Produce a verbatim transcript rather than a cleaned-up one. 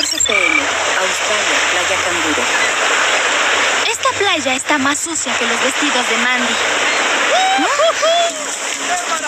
catorce p m Australia, playa Canguro. Esta playa está más sucia que los vestidos de Mandy.